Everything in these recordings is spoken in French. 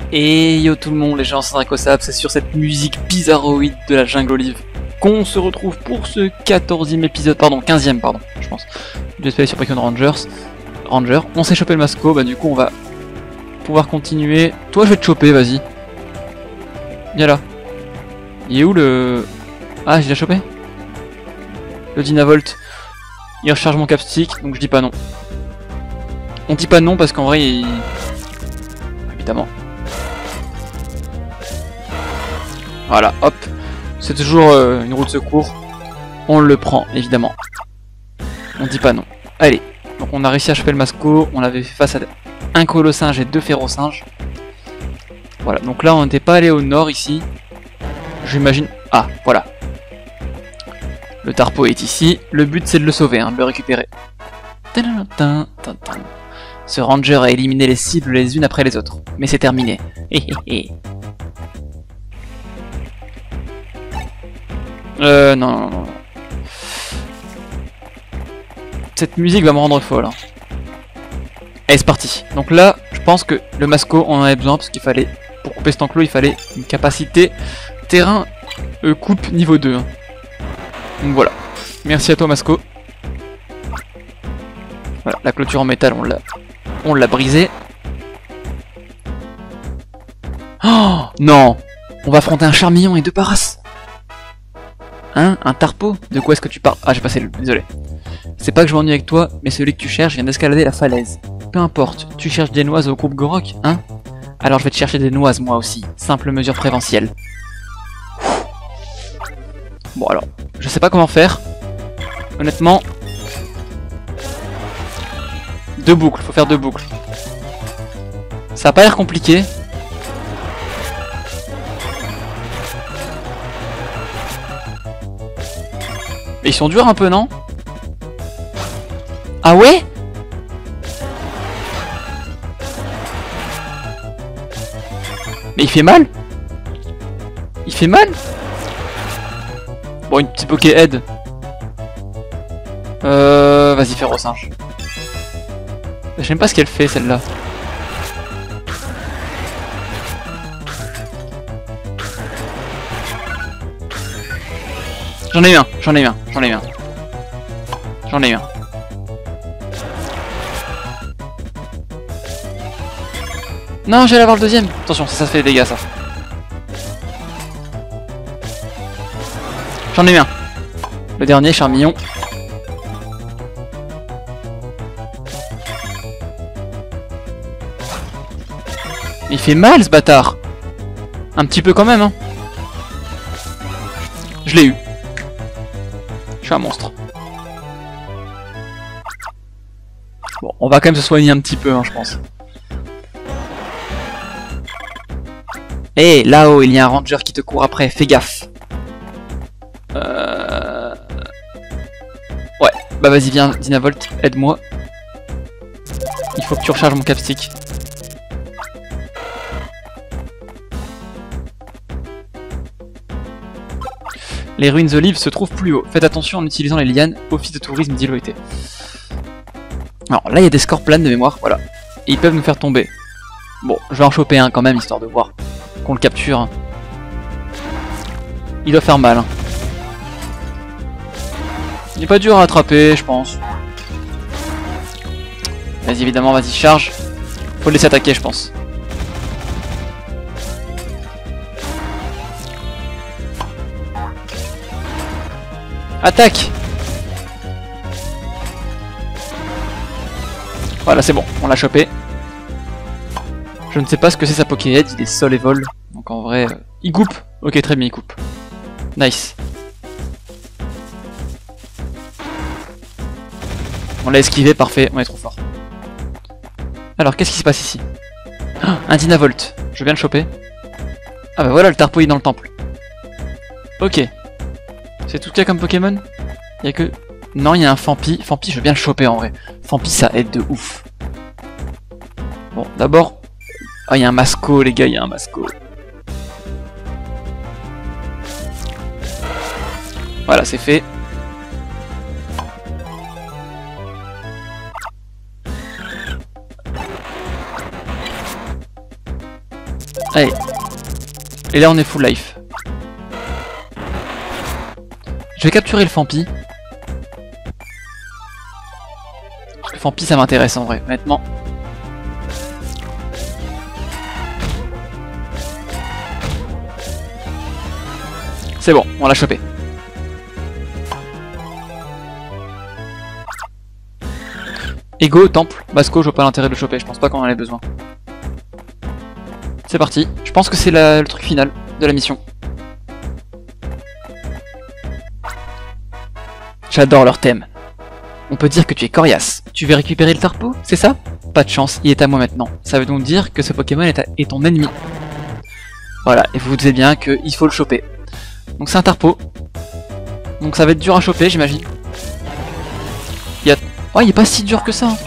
Et yo tout le monde, les gens, c'est Dracosap, c'est sur cette musique bizarroïde de la jungle olive qu'on se retrouve pour ce 14e épisode, pardon, 15e pardon, je pense, du Let's Play sur Pokémon Ranger. On s'est chopé le Masco, bah du coup on va pouvoir continuer. Toi je vais te choper, vas-y. Viens là. Il est où le... Ah, j'ai déjà chopé le Dynavolt. Il recharge mon capstick, donc je dis pas non. On dit pas non parce qu'en vrai il... Évidemment. Voilà, hop. C'est toujours une roue de secours. On le prend, évidemment. On dit pas non. Allez. Donc on a réussi à choper le Masco. On avait fait face à un Colosinge et 2 Férosinges. Voilà, donc là on n'était pas allé au nord ici. J'imagine... Ah, voilà. Le Tarpo est ici. Le but c'est de le sauver, hein, de le récupérer. Ce Ranger a éliminé les cibles les unes après les autres. Mais c'est terminé. Non. Cette musique va me rendre folle. Hein. Allez, c'est parti. Donc là, je pense que le Masco, on en avait besoin parce qu'il fallait, pour couper cet enclos, il fallait une capacité terrain coupe niveau 2. Hein. Donc voilà. Merci à toi, Masco. Voilà, la clôture en métal, on l'a brisée. Oh non, on va affronter un Charmillon et 2 Paras. Hein, un Tarpo? De quoi est-ce que tu parles? Ah, j'ai passé le... Désolé. C'est pas que je m'ennuie avec toi, mais celui que tu cherches vient d'escalader la falaise. Peu importe, tu cherches des noises au groupe Gorok, hein? Alors je vais te chercher des noises moi aussi. Simple mesure préventielle. Bon alors, je sais pas comment faire. Honnêtement... 2 boucles, faut faire 2 boucles. Ça a pas l'air compliqué. Mais ils sont durs un peu, non? Ah ouais? Mais il fait mal? Il fait mal? Bon, une petite Poké-Head. Vas-y, Férosinge. J'aime pas ce qu'elle fait, celle-là. J'en ai eu un. Non, j'allais avoir le deuxième. Attention, ça fait des dégâts, ça. J'en ai eu un. Le dernier, Charmillon. Il fait mal, ce bâtard. Un petit peu quand même, hein. Je l'ai eu. Je suis un monstre. Bon, on va quand même se soigner un petit peu, hein, je pense. Hé, là-haut, il y a un Ranger qui te court après, fais gaffe. Ouais, bah vas-y, viens, Dynavolt, aide-moi. Il faut que tu recharges mon capstick. Les ruines olives se trouvent plus haut. Faites attention en utilisant les lianes. Office de tourisme d'Île Oité. Alors là, il y a des scorplanes de mémoire, voilà. Et ils peuvent nous faire tomber. Bon, je vais en choper un quand même, histoire de voir qu'on le capture. Hein. Il doit faire mal. Hein. Il est pas dur à attraper, je pense. Vas-y, évidemment, vas-y, charge. Faut le laisser attaquer, je pense. Attaque! Voilà, c'est bon, on l'a chopé. Je ne sais pas ce que c'est sa Pokéhead, il est sol et vol. Donc en vrai, il coupe. Ok, très bien, il coupe. Nice. On l'a esquivé, parfait, on est trop fort. Alors, qu'est-ce qui se passe ici? Un Dynavolt, je viens de choper. Ah bah voilà, le Tarpo est dans le temple. Ok. C'est tout ce qu'il y a comme Pokémon? Il y a que... Non, il y a un Fampi. Fampi, je veux bien le choper en vrai. Fampi, ça aide de ouf. Bon, d'abord... Ah, il y a un Masco, les gars, il y a un Masco. Voilà, c'est fait. Allez. Et là on est full life. Je vais capturer le Fampi. Le Fampi ça m'intéresse en vrai, honnêtement. C'est bon, on l'a chopé. Ego, temple, Basco, je vois pas l'intérêt de le choper, je pense pas qu'on en ait besoin. C'est parti, je pense que c'est le truc final de la mission. J'adore leur thème. On peut dire que tu es coriace. Tu veux récupérer le Tarpo, c'est ça? Pas de chance, il est à moi maintenant. Ça veut donc dire que ce Pokémon est ton ennemi. Voilà, et vous vous doutez bien qu'il faut le choper. Donc c'est un Tarpo. Donc ça va être dur à choper, j'imagine. Oh, il est pas si dur que ça. Hein.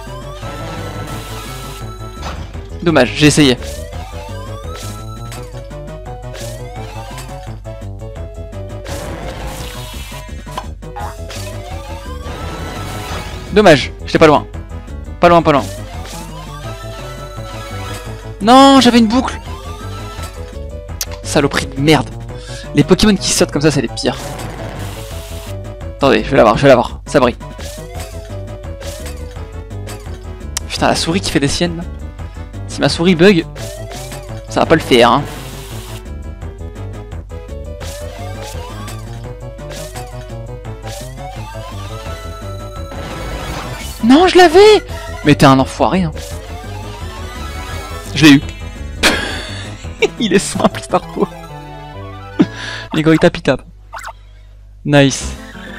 Dommage, j'ai essayé. Dommage, j'étais pas loin. Pas loin, pas loin. Non, j'avais une boucle. Saloperie de merde. Les Pokémon qui sautent comme ça, c'est les pires. Attendez, je vais l'avoir, ça brille. Putain, la souris qui fait des siennes là. Si ma souris bug, ça va pas le faire hein. Non, je l'avais. Mais t'es un enfoiré hein. Je l'ai eu. Il est simple, Starpo. Les gars, il tape, il tape. Nice.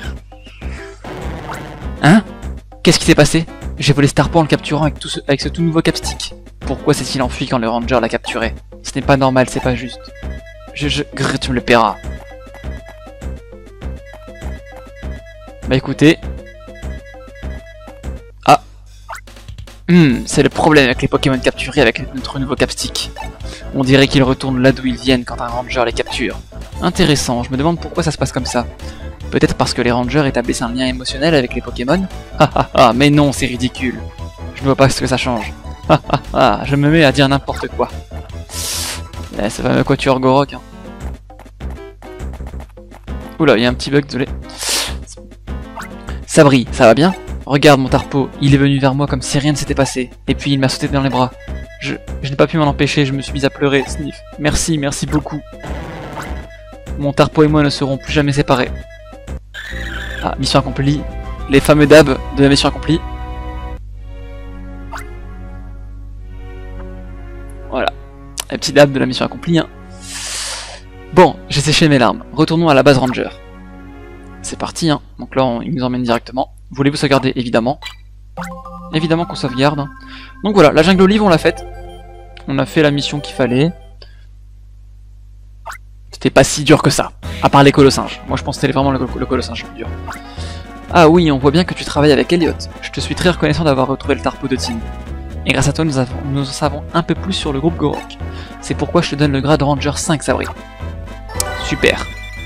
Hein? Qu'est-ce qui s'est passé? J'ai volé Starpo en le capturant avec ce tout nouveau capstick. Pourquoi s'est-il enfui quand le ranger l'a capturé? Ce n'est pas normal, c'est pas juste. Grrr, tu me le paieras. Bah écoutez. Ah. C'est le problème avec les Pokémon capturés avec notre nouveau capstick. On dirait qu'ils retournent là d'où ils viennent quand un ranger les capture. Intéressant, je me demande pourquoi ça se passe comme ça. Peut-être parce que les rangers établissent un lien émotionnel avec les Pokémon? Ah, mais non, c'est ridicule. Je ne vois pas ce que ça change. Je me mets à dire n'importe quoi. Ça va me quatuor Gorok. Hein. Oula, il y a un petit bug, désolé. Sabri, ça va bien? Regarde mon Tarpo, il est venu vers moi comme si rien ne s'était passé. Et puis il m'a sauté dans les bras. Je n'ai pas pu m'en empêcher, je me suis mis à pleurer, Sniff. Merci beaucoup. Mon Tarpo et moi ne serons plus jamais séparés. Ah, mission accomplie. Les fameux dabs de la mission accomplie. Voilà. Les petits dabs de la mission accomplie. Hein. Bon, j'ai séché mes larmes. Retournons à la base Ranger. C'est parti, hein. Donc là, il nous emmène directement. Voulez-vous sauvegarder? Évidemment. Évidemment qu'on sauvegarde. Donc voilà, la jungle olive, on l'a faite. On a fait la mission qu'il fallait. C'était pas si dur que ça. À part les colossinges. Moi je pense que c'était vraiment le colossinge dur. Ah oui, on voit bien que tu travailles avec Elliot. Je te suis très reconnaissant d'avoir retrouvé le Tarpo de Tim. Et grâce à toi, nous en savons un peu plus sur le groupe Gorok. C'est pourquoi je te donne le grade Ranger 5, Sabri. Super.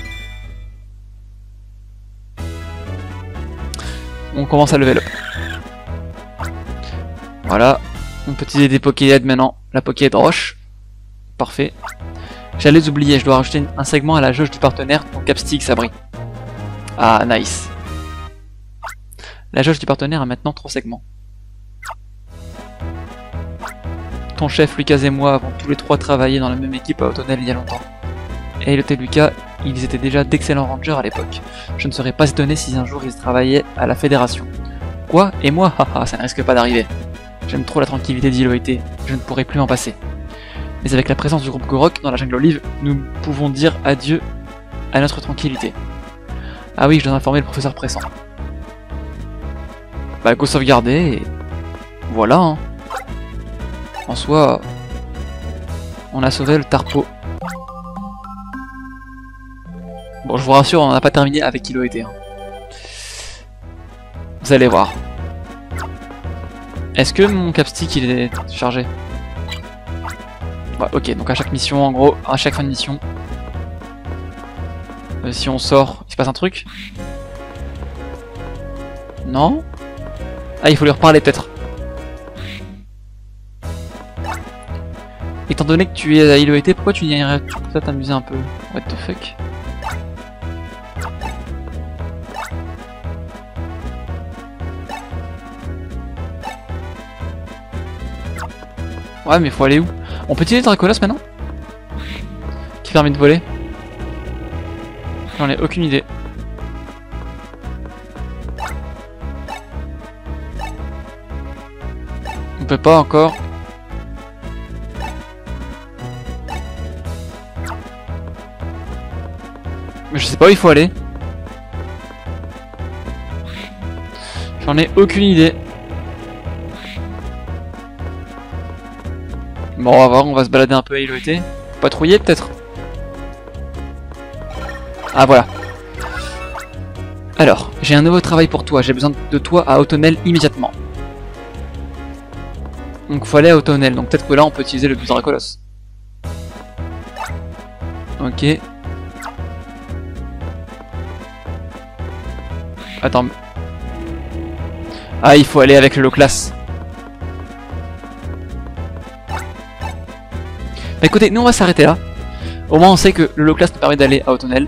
On commence à level up. Voilà. On peut utiliser des Pokéhead maintenant. La Pokéhead Roche. Parfait. J'allais oublier, je dois rajouter un segment à la jauge du partenaire, ton capstick Sabri. Ah, nice. La jauge du partenaire a maintenant 3 segments. Ton chef Lucas et moi avons tous les 3 travaillé dans la même équipe à Autonel il y a longtemps. Elliot et Lucas, ils étaient déjà d'excellents rangers à l'époque. Je ne serais pas étonné si un jour ils travaillaient à la fédération. Quoi? Et moi? Haha, ça ne risque pas d'arriver. J'aime trop la tranquillité d'Iloité, je ne pourrais plus m'en passer. Mais avec la présence du groupe Gorok dans la jungle olive, nous pouvons dire adieu à notre tranquillité. Ah oui, je dois informer le professeur Pressant. Bah go sauvegarder et... Voilà hein. En soi... On a sauvé le Tarpo. Bon je vous rassure, on n'a pas terminé avec Iloité. Hein. Vous allez voir. Est-ce que mon capstick il est chargé? Ouais, ok, donc à chaque mission, en gros, à chaque fin de mission, si on sort, il se passe un truc? Non? Ah, il faut lui reparler peut-être. Étant donné que tu es à Iloete, pourquoi tu n'irais pas t'amuser un peu? What the fuck? Ouais, mais faut aller où? On peut utiliser Dracolos maintenant? Qui permet de voler? J'en ai aucune idée. On peut pas encore. Mais je sais pas où il faut aller. J'en ai aucune idée. Bon, on va voir, on va se balader un peu à Iloete. Patrouiller peut-être. Ah voilà. Alors, j'ai un nouveau travail pour toi. J'ai besoin de toi à Automnel immédiatement. Donc faut aller à Automnel. Donc peut-être que là on peut utiliser le Dracolos. Ok. Attends. Ah, il faut aller avec le low class. Bah écoutez, nous on va s'arrêter là. Au moins on sait que le low class nous permet d'aller à Automnel.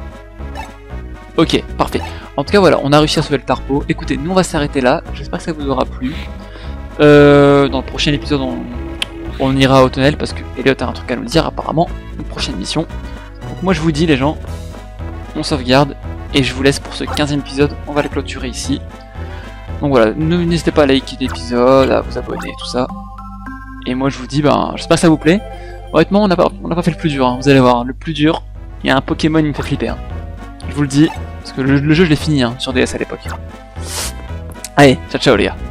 Ok, parfait. En tout cas voilà, on a réussi à sauver le Tarpo. Écoutez, nous on va s'arrêter là. J'espère que ça vous aura plu. Dans le prochain épisode on ira à Automnel parce que Elliot a un truc à nous dire apparemment. Une prochaine mission. Donc moi je vous dis les gens, on sauvegarde. Et je vous laisse pour ce 15e épisode. On va le clôturer ici. Donc voilà, n'hésitez pas à liker l'épisode, à vous abonner, tout ça. Et moi je vous dis, ben, j'espère que ça vous plaît. Honnêtement, on n'a pas fait le plus dur, hein. Vous allez voir, le plus dur, il y a un Pokémon, il me fait flipper. Hein. Je vous le dis, parce que le jeu je l'ai fini hein, sur DS à l'époque. Allez, ciao ciao les gars.